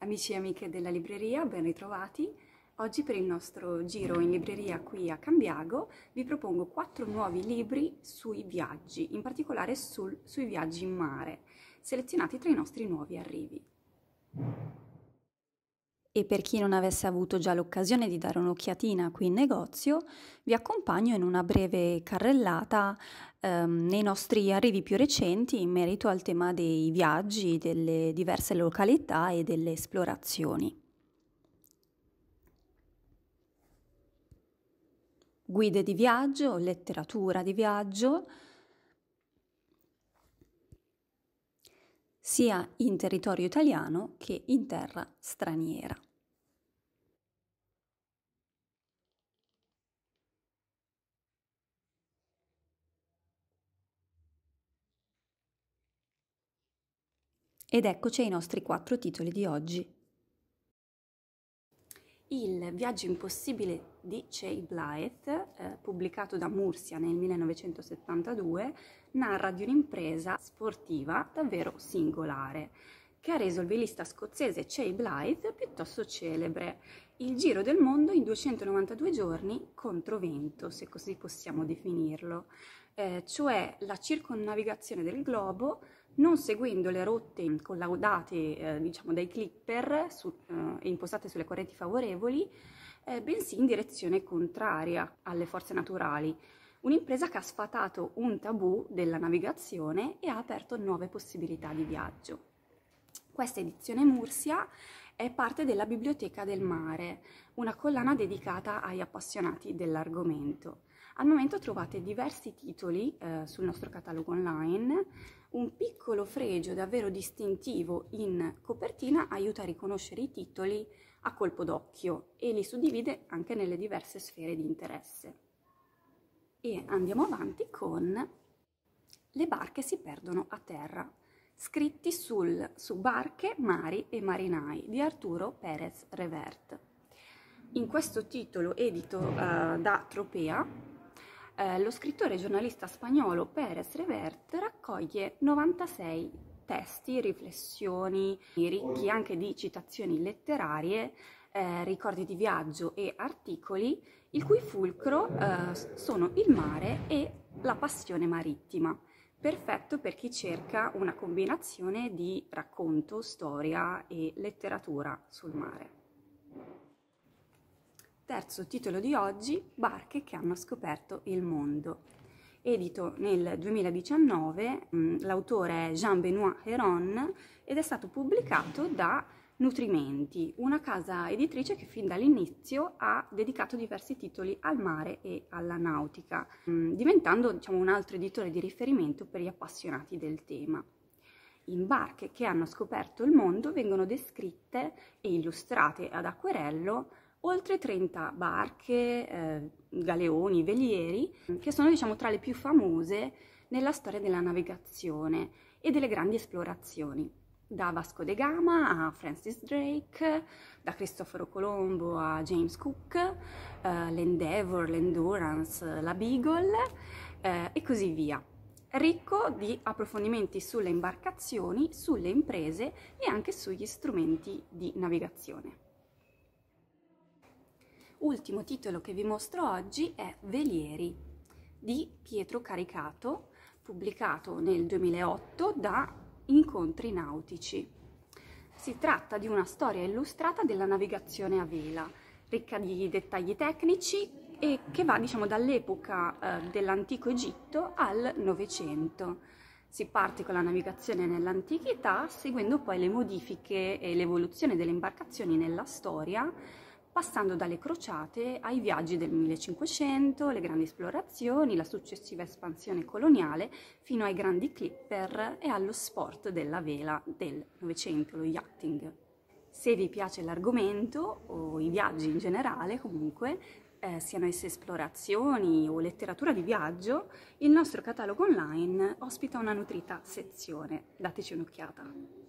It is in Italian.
Amici e amiche della libreria, ben ritrovati. Oggi per il nostro giro in libreria qui a Cambiago vi propongo 4 nuovi libri sui viaggi, in particolare sui viaggi in mare, selezionati tra i nostri nuovi arrivi. E per chi non avesse avuto già l'occasione di dare un'occhiatina qui in negozio, vi accompagno in una breve carrellata nei nostri arrivi più recenti in merito al tema dei viaggi, delle diverse località e delle esplorazioni. Guide di viaggio, letteratura di viaggio, sia in territorio italiano che in terra straniera. Ed eccoci ai nostri 4 titoli di oggi. Il viaggio impossibile di J. Blyth, pubblicato da Mursia nel 1972, narra di un'impresa sportiva davvero singolare, che ha reso il velista scozzese J. Blyth piuttosto celebre. Il giro del mondo in 292 giorni contro vento, se così possiamo definirlo, cioè la circonnavigazione del globo non seguendo le rotte collaudate dai clipper e impostate sulle correnti favorevoli, bensì in direzione contraria alle forze naturali. Un'impresa che ha sfatato un tabù della navigazione e ha aperto nuove possibilità di viaggio. Questa edizione Mursia è parte della Biblioteca del Mare, una collana dedicata agli appassionati dell'argomento. Al momento trovate diversi titoli sul nostro catalogo online. Un piccolo fregio davvero distintivo in copertina aiuta a riconoscere i titoli a colpo d'occhio e li suddivide anche nelle diverse sfere di interesse. E andiamo avanti con Le barche si perdono a terra, scritti su barche, mari e marinai di Arturo Pérez Revert. In questo titolo edito da Tropea, lo scrittore e giornalista spagnolo Pérez Revert raccoglie 96 testi, riflessioni, ricchi anche di citazioni letterarie, ricordi di viaggio e articoli, il cui fulcro sono il mare e la passione marittima. Perfetto per chi cerca una combinazione di racconto, storia e letteratura sul mare. Terzo titolo di oggi, Barche che hanno scoperto il mondo. Edito nel 2019, l'autore è Jean-Benoît Héron ed è stato pubblicato da Nutrimenti, una casa editrice che fin dall'inizio ha dedicato diversi titoli al mare e alla nautica, diventando un altro editore di riferimento per gli appassionati del tema. In Barche che hanno scoperto il mondo vengono descritte e illustrate ad acquerello oltre 30 barche, galeoni, velieri, che sono tra le più famose nella storia della navigazione e delle grandi esplorazioni. Da Vasco da Gama a Francis Drake, da Cristoforo Colombo a James Cook, l'Endeavour, l'Endurance, la Beagle e così via. Ricco di approfondimenti sulle imbarcazioni, sulle imprese e anche sugli strumenti di navigazione. Ultimo titolo che vi mostro oggi è Velieri di Pietro Caricato, pubblicato nel 2008 da Incontri Nautici. Si tratta di una storia illustrata della navigazione a vela, ricca di dettagli tecnici e che va dall'epoca dell'antico Egitto al Novecento. Si parte con la navigazione nell'antichità, seguendo poi le modifiche e l'evoluzione delle imbarcazioni nella storia, passando dalle crociate ai viaggi del 1500, le grandi esplorazioni, la successiva espansione coloniale, fino ai grandi clipper e allo sport della vela del Novecento, lo yachting. Se vi piace l'argomento o i viaggi in generale, comunque, siano esse esplorazioni o letteratura di viaggio, il nostro catalogo online ospita una nutrita sezione. Dateci un'occhiata.